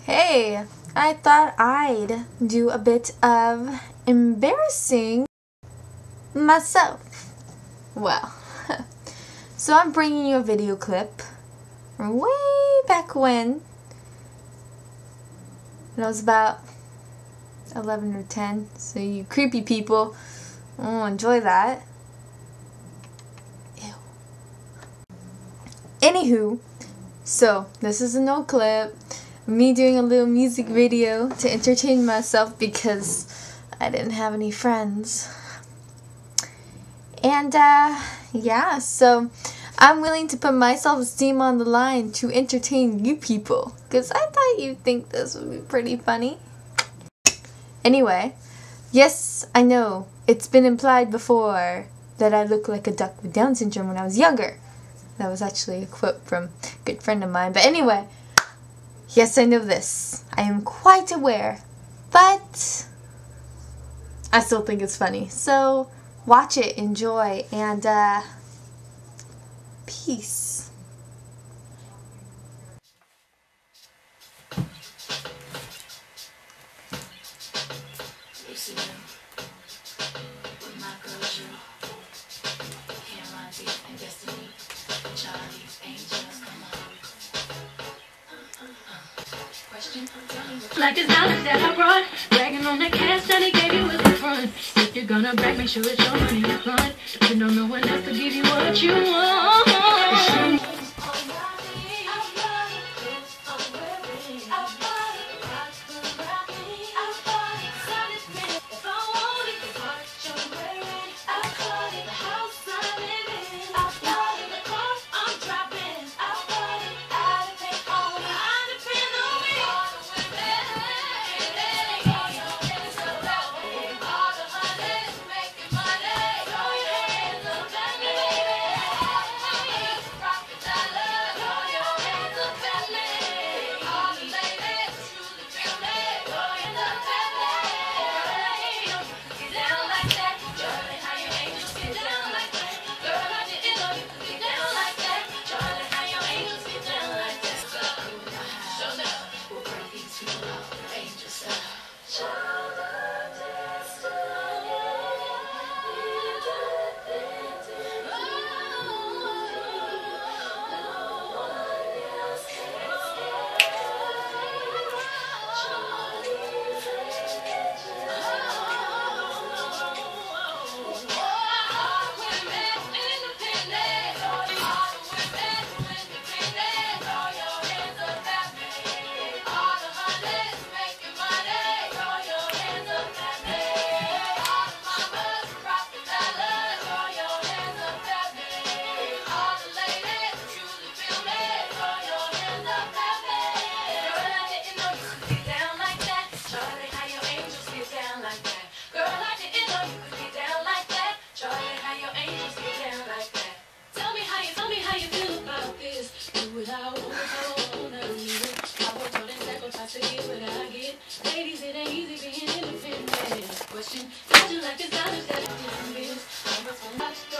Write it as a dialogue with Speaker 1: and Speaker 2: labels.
Speaker 1: Hey, I thought I'd do a bit of embarrassing myself. Well, so I'm bringing you a video clip from way back when I was about 11 or 10, so you creepy people will enjoy that. Ew. Anywho, so this is an old clip. Me doing a little music video to entertain myself because I didn't have any friends. And yeah, so I'm willing to put my self-esteem on the line to entertain you people, because I thought you'd think this would be pretty funny. Anyway, yes, I know it's been implied before that I look like a duck with Down syndrome when I was younger. That was actually a quote from a good friend of mine. But anyway, yes, I know this. I am quite aware, but I still think it's funny. So watch it, enjoy, and peace.
Speaker 2: Like this knowledge that I brought, bragging on that cash that he gave you as a front. If you're gonna brag, make sure it's your money up front. You don't know one else to give you what you want. Ladies, it ain't easy being independent. Question, how'd you like this knowledge that I didn't miss?